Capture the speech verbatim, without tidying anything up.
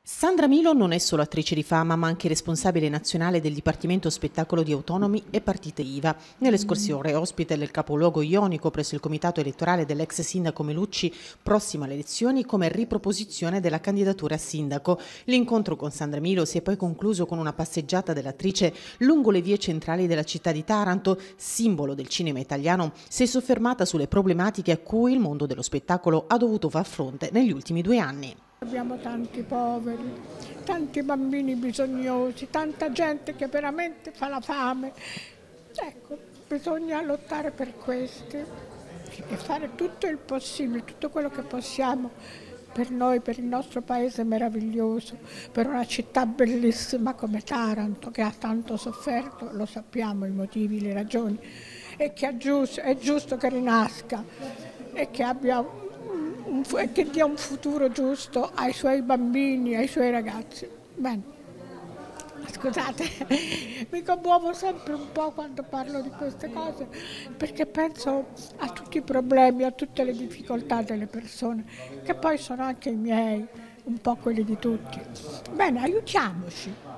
Sandra Milo non è solo attrice di fama, ma anche responsabile nazionale del Dipartimento Spettacolo di Autonomi e Partite I V A. Nelle scorse ore ospite del capoluogo ionico presso il comitato elettorale dell'ex sindaco Melucci, prossima alle elezioni come riproposizione della candidatura a sindaco. L'incontro con Sandra Milo si è poi concluso con una passeggiata dell'attrice lungo le vie centrali della città di Taranto, simbolo del cinema italiano. Si è soffermata sulle problematiche a cui il mondo dello spettacolo ha dovuto far fronte negli ultimi due anni. Abbiamo tanti poveri, tanti bambini bisognosi, tanta gente che veramente fa la fame. Ecco, bisogna lottare per questi e fare tutto il possibile, tutto quello che possiamo per noi, per il nostro paese meraviglioso, per una città bellissima come Taranto che ha tanto sofferto, lo sappiamo i motivi, le ragioni, e che è giusto, è giusto che rinasca e che abbia e che dia un futuro giusto ai suoi bambini, ai suoi ragazzi. Bene, scusate, mi commuovo sempre un po' quando parlo di queste cose, perché penso a tutti i problemi, a tutte le difficoltà delle persone, che poi sono anche i miei, un po' quelli di tutti. Bene, aiutiamoci,